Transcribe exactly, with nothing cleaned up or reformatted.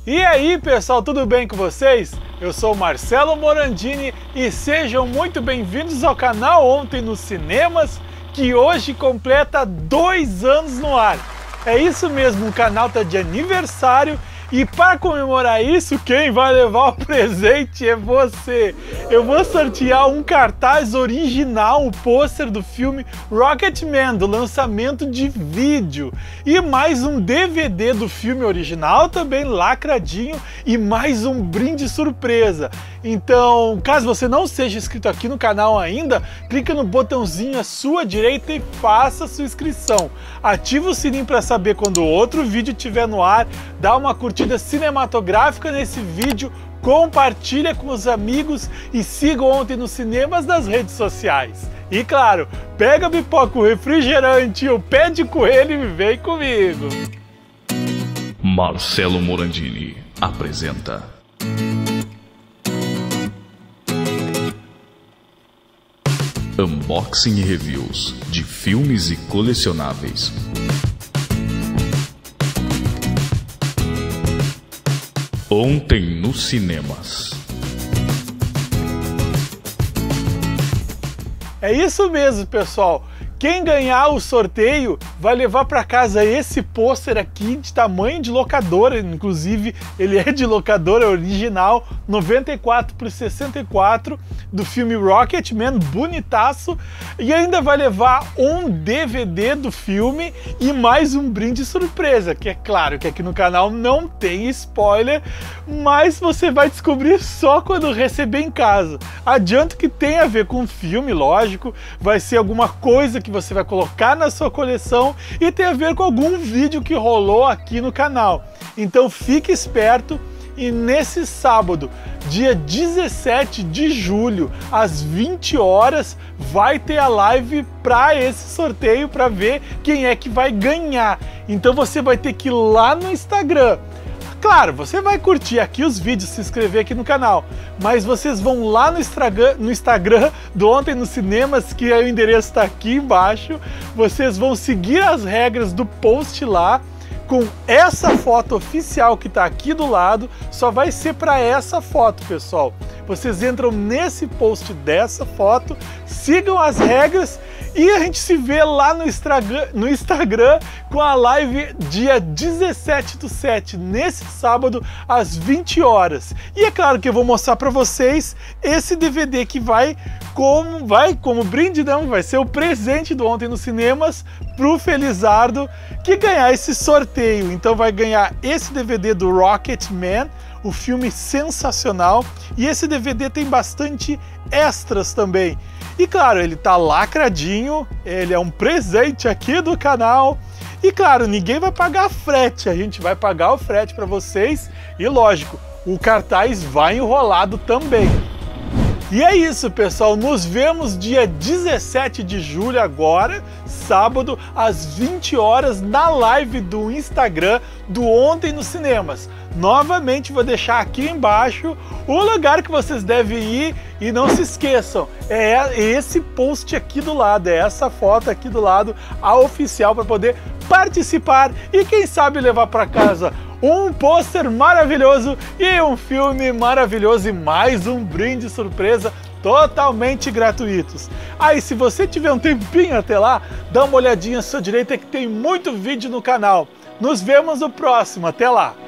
E aí pessoal, tudo bem com vocês? Eu sou o Marcelo Morandini e sejam muito bem-vindos ao canal Ontem nos Cinemas, que hoje completa dois anos no ar. É isso mesmo, o canal está de aniversário e para comemorar isso, quem vai levar o presente é você. Eu vou sortear um cartaz original, o pôster do filme Rocketman, do lançamento de vídeo. E mais um D V D do filme original, também lacradinho, e mais um brinde surpresa. Então, caso você não seja inscrito aqui no canal ainda, clica no botãozinho à sua direita e faça sua inscrição. Ativa o sininho para saber quando outro vídeo estiver no ar, dá uma curtida cinematográfica nesse vídeo, compartilha com os amigos e siga Ontem nos Cinemas nas redes sociais. E claro, pega a pipoca, o refrigerante, o pé de coelho e vem comigo. Marcelo Morandini apresenta Unboxing e Reviews de filmes e colecionáveis. Ontem nos Cinemas. É isso mesmo, pessoal. Quem ganhar o sorteio vai levar para casa esse pôster aqui de tamanho de locadora, inclusive ele é de locadora original, noventa e quatro por sessenta e quatro, do filme Rocketman, bonitaço, e ainda vai levar um D V D do filme e mais um brinde surpresa, que é claro que aqui no canal não tem spoiler, mas você vai descobrir só quando receber em casa. Adianto que tem a ver com o filme, lógico, vai ser alguma coisa que você vai colocar na sua coleção e tem a ver com algum vídeo que rolou aqui no canal. Então fique esperto e nesse sábado, dia dezessete de julho, às vinte horas, vai ter a live para esse sorteio para ver quem é que vai ganhar. Então você vai ter que ir lá no Instagram. Claro, você vai curtir aqui os vídeos, se inscrever aqui no canal, mas vocês vão lá no Instagram, no Instagram do Ontem nos Cinemas, que o endereço está aqui embaixo, vocês vão seguir as regras do post lá, com essa foto oficial que está aqui do lado, só vai ser para essa foto, pessoal. Vocês entram nesse post dessa foto, sigam as regras e a gente se vê lá no Instagram, no Instagram com a live dia dezessete do sete, nesse sábado, às vinte horas. E é claro que eu vou mostrar para vocês esse D V D que vai como, vai como brinde, não, vai ser o presente do Ontem nos Cinemas pro Felizardo que ganhar esse sorteio. Então vai ganhar esse D V D do Rocketman, o filme sensacional, e esse D V D tem bastante extras também. E claro, ele tá lacradinho, ele é um presente aqui do canal. E claro, ninguém vai pagar frete, a gente vai pagar o frete para vocês. E lógico, o cartaz vai enrolado também. E é isso, pessoal, nos vemos dia dezessete de julho agora, sábado, às vinte horas, na live do Instagram do Ontem nos Cinemas. Novamente vou deixar aqui embaixo o lugar que vocês devem ir e não se esqueçam, é esse post aqui do lado, é essa foto aqui do lado, a oficial, para poder participar e quem sabe levar para casa um pôster maravilhoso e um filme maravilhoso e mais um brinde surpresa totalmente gratuitos. Aí, se você tiver um tempinho até lá, dá uma olhadinha à sua direita que tem muito vídeo no canal. Nos vemos no próximo, até lá!